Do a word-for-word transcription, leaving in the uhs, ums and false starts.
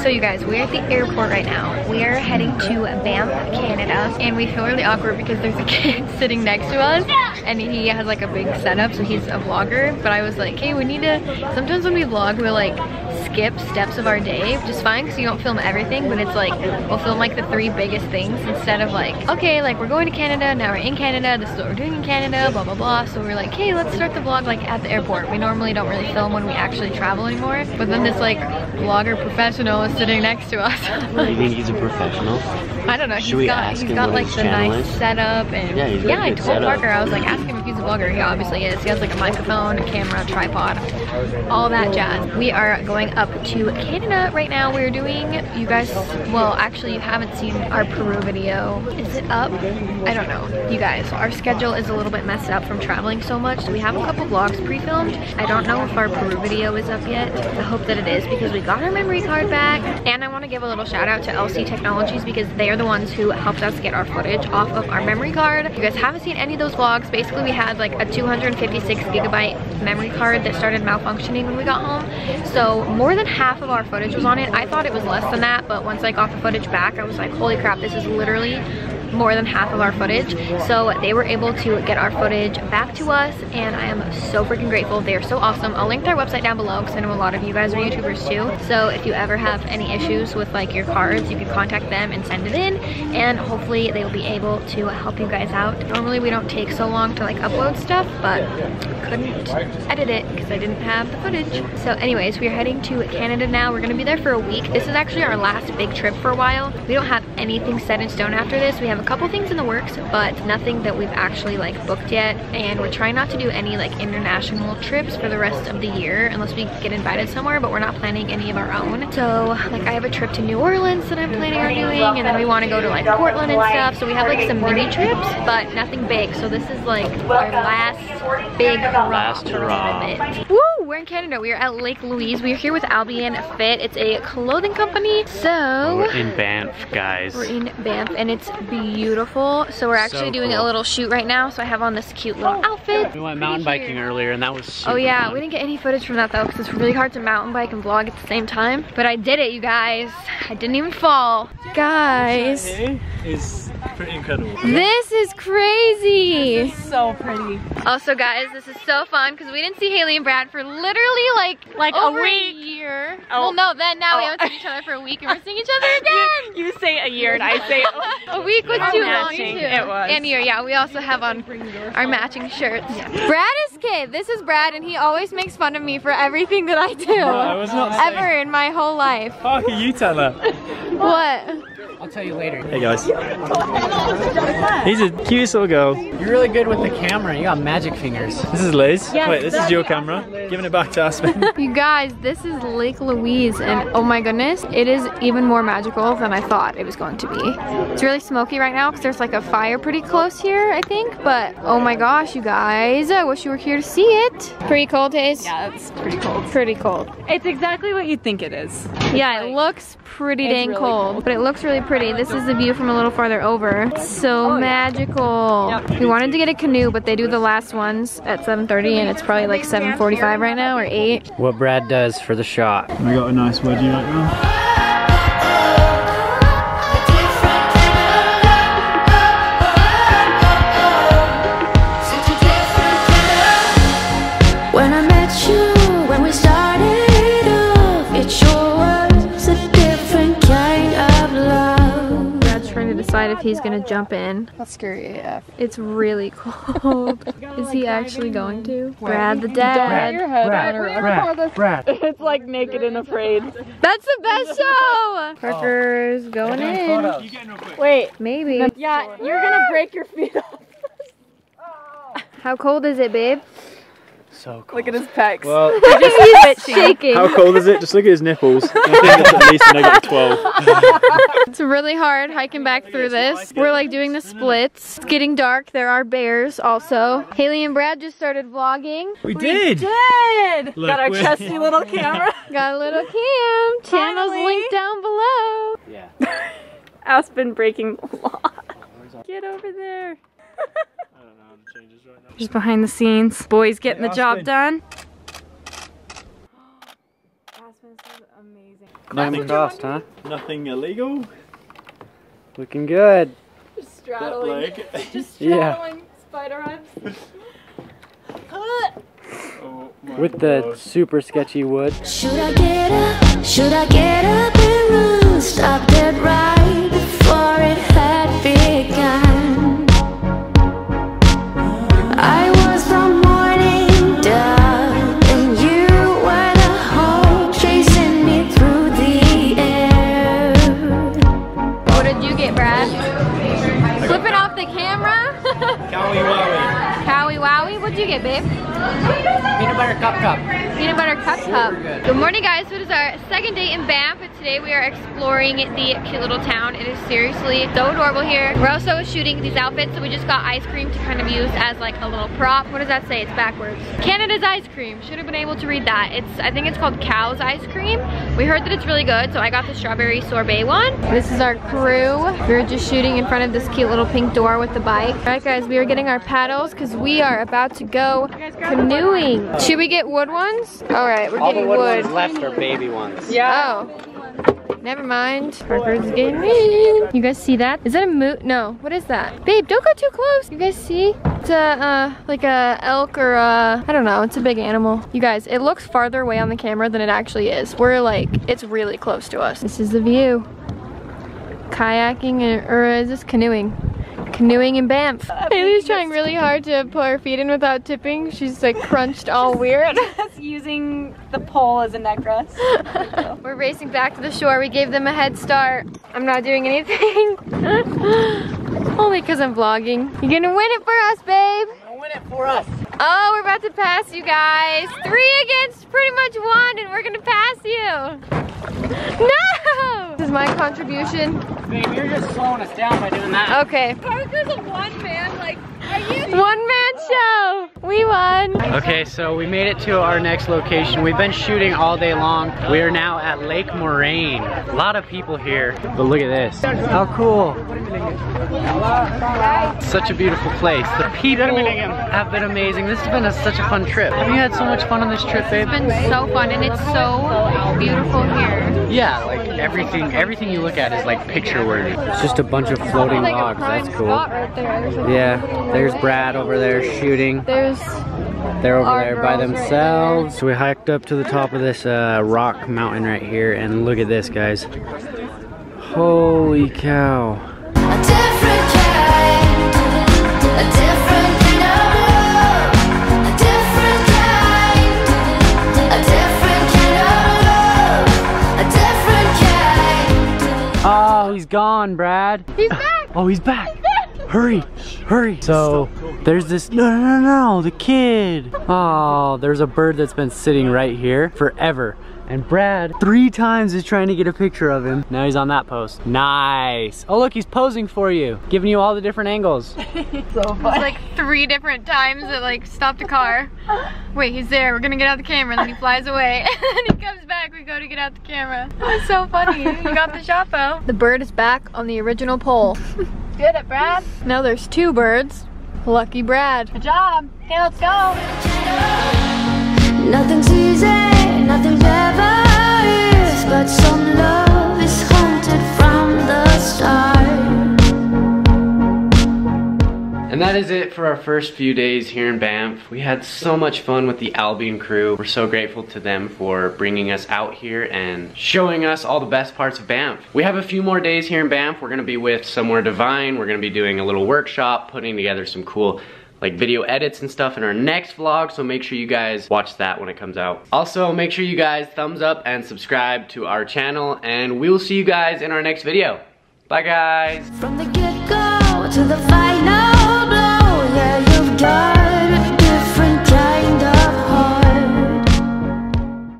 So you guys, we're at the airport right now. We are heading to Banff, Canada, and we feel really awkward because there's a kid sitting next to us and he has like a big setup, so he's a vlogger. But I was like, hey, we need to, sometimes when we vlog, we'll like skip steps of our day, which is fine because you don't film everything, but it's like, we'll film like the three biggest things instead of like, okay, like we're going to Canada, now we're in Canada, this is what we're doing in Canada, blah, blah, blah. So we're like, hey, let's start the vlog like at the airport. We normally don't really film when we actually travel anymore, but then this like vlogger professional is sitting next to us. You think he's a professional? I don't know. Should he's we got ask he's him got what like his the channel nice is? setup and Yeah, he's got yeah, a I good told setup. Parker, I was like, ask him if he's a vlogger. He obviously is. He has like a microphone, a camera, tripod, all that jazz. We are going up to Canada right now. We're doing, you guys, well actually you haven't seen our Peru video. Is it up? I don't know. You guys, our schedule is a little bit messed up from traveling so much. So we have a couple vlogs pre-filmed. I don't know if our Peru video is up yet. I hope that it is because we got our memory card back. And I want to give a little shout out to L C Technologies because they are the ones who helped us get our footage off of our memory card. If you guys haven't seen any of those vlogs, basically we had like a two hundred fifty-six gigabyte memory card that started malfunctioning when we got home. So more than half of our footage was on it. I thought it was less than that, but once I got the footage back, I was like, holy crap, this is literally more than half of our footage. So they were able to get our footage back to us and I am so freaking grateful. They are so awesome. I'll link their website down below because I know a lot of you guys are YouTubers too. So if you ever have any issues with like your cards, you can contact them and send it in and hopefully they will be able to help you guys out. Normally we don't take so long to like upload stuff, but couldn't edit it because I didn't have the footage. So anyways, we are heading to Canada now. We're gonna be there for a week. This is actually our last big trip for a while. We don't have anything set in stone after this. We have a couple things in the works, but nothing that we've actually like booked yet. And we're trying not to do any like international trips for the rest of the year unless we get invited somewhere, but we're not planning any of our own. So like I have a trip to New Orleans that I'm planning on doing, and then we want to go to like Portland and stuff. So we have like some mini trips, but nothing big. So this is like our last big Last hurrah. Woo! We're in Canada. We are at Lake Louise. We are here with Albion Fit. It's a clothing company. So we're in Banff, guys. We're in Banff and it's beautiful. So we're actually So doing cool. a little shoot right now. So I have on this cute little outfit. We went mountain Pretty biking cute. earlier and that was super Oh yeah, fun. we didn't get any footage from that though because it's really hard to mountain bike and vlog at the same time. But I did it, you guys. I didn't even fall. Guys, Is pretty incredible. this is crazy. This is so pretty. Also guys, this is so fun because we didn't see Haley and Brad for literally like Like a over week. year. Oh. Well no, then now we Oh. haven't seen each other for a week and we're seeing each other again. You say a year and I say A week was Our too long matching, too. it was. And year, yeah, we also have on our matching shirts. Brad is kid. This is Brad and he always makes fun of me for everything that I do. I was not saying- Ever in my whole life. Parker, you tell her. What? I'll tell you later. Hey guys. He's a cutest little girl. You're really good with the camera. You got magic fingers. This is Liz. Yes, Wait, this is that's your camera. Giving it back to Aspen. You guys, this is Lake Louise and oh my goodness, it is even more magical than I thought it was going to be. It's really smoky right now because there's like a fire pretty close here, I think, but oh my gosh, you guys, I wish you were here to see it. Pretty cold, Taze? Yeah, it's pretty cold. Pretty cold. It's exactly what you'd think it is. Yeah, it looks pretty It's dang really cold, cold. but it looks really pretty. This is the view from a little farther over. It's so Oh, yeah. magical. Yep. We wanted to get a canoe, but they do the last ones at seven thirty and it's probably like seven forty-five right now or eight. What Brad does for the shot. We got a nice wedgie right now. When I met you, when we started off, it sure was a different kind of love. Brad's trying to decide if he's gonna jump in. That's scary A F. It's really cold. Is he actually going to? Brad the dad. Your head Brad, on a- Brad, Brad. It's like Naked and Afraid. That's the best show! Parker's going in. Wait. Maybe. Yeah, you're gonna break your feet off. How cold is it, babe? So cool. Look at his pecs. Well, He's shaking. how cold is it? Just look at his nipples. I think that's at least a negative twelve. It's really hard hiking back through this. We're like doing the splits. It's getting dark. There are bears also. Haley and Brad just started vlogging. We did! Dead. Look, Got our we're- trusty little camera. Got a little cam. Channel's Finally. linked down below. Yeah. Aspen breaking the law. Get over there. Just behind the scenes. Boys getting the job Aspen. done. Aspen, this is amazing. Nothing crossed, huh? Nothing illegal. Looking good. Just straddling. Leg. Just Yeah. straddling spider webs. Oh my With the gosh. super sketchy wood. Should I get up? Should I get up and run? Stop dead right before it had begun. I was the morning dove, and you were the hope chasing me through the air. What did you get, Brad? Flipping off the camera? Cowie wowie. Cowie wowie? What'd you get, babe? Peanut butter cup cup. Peanut butter cup cup. good. Good morning, guys. So it is our second day in Banff, and today we are exploring the cute little town. It is seriously so adorable here. We're also shooting these outfits, so we just got ice cream to kind of use as like a little prop. What does that say? It's backwards. Canada's ice cream. Should have been able to read that. It's, I think it's called Cow's ice cream. We heard that it's really good, so I got the strawberry sorbet one. This is our crew. We were just shooting in front of this cute little pink door with the bike. All right, guys, we are getting our paddles because we are about to go canoeing. Should we get wood ones? All right, we're All the getting wood wood. ones left are baby ones. Oh. Never mind. Parker's getting in. You guys see that? Is that a moot? No. What is that? Babe, don't go too close. You guys see? It's a, uh, like a elk or a, I don't know. It's a big animal. You guys, it looks farther away on the camera than it actually is. We're like, it's really close to us. This is the view. Kayaking, or, or is this canoeing? Canoeing in Banff. Haley's trying really hard to put her feet in without tipping. She's like crunched all weird. Using the pole as a necklace. We're racing back to the shore. We gave them a head start. I'm not doing anything. Only because I'm vlogging. You're gonna win it for us, babe. Don't win it for us. Oh, we're about to pass you guys. Three against pretty much one, and we're gonna pass you. No! This is my contribution. Babe, you're just slowing us down by doing that. Okay. Parker's a one man, like, are you? One man show. We won. Okay, so we made it to our next location. We've been shooting all day long. We are now at Lake Moraine. A lot of people here, but look at this. How cool. Such a beautiful place. The people have been amazing. This has been a, such a fun trip. Have you had so much fun on this trip, babe? It's been so fun, and it's so beautiful here. Yeah, like everything, everything you look at is like picture worthy. It's just a bunch of floating Like a logs. prime That's cool. spot right there. There's like- Yeah, there's Brad over there shooting. There's They're over Our there by girls right themselves. So we hiked up to the top of this uh, rock mountain right here, and look at this, guys. Holy cow. A different kind, a different kind of love, a different kind, a different kind of love, a different kind. Oh, he's gone, Brad. He's back. Oh, he's back. Hurry, hurry. So there's this, no, no, no, no, the kid. Oh, there's a bird that's been sitting right here forever. And Brad, three times is trying to get a picture of him. Now he's on that post. Nice. Oh, look, he's posing for you, giving you all the different angles. It's like three different times that like stopped a car. Wait, he's there. We're gonna get out the camera, and then he flies away. And then he comes back. We go to get out the camera. That's so funny. You got the shot though. The bird is back on the original pole. Get it, Brad. Now there's two birds. Lucky Brad. Good job. Okay, let's go. Nothing's easy, nothing's ever is, but some love is haunted from the start. And that is it for our first few days here in Banff. We had so much fun with the Albion crew. We're so grateful to them for bringing us out here and showing us all the best parts of Banff. We have a few more days here in Banff. We're gonna be with Somewhere Divine. We're gonna be doing a little workshop, putting together some cool like video edits and stuff in our next vlog, so make sure you guys watch that when it comes out. Also, make sure you guys thumbs up and subscribe to our channel, and we will see you guys in our next video. Bye, guys. From the get-go to the final.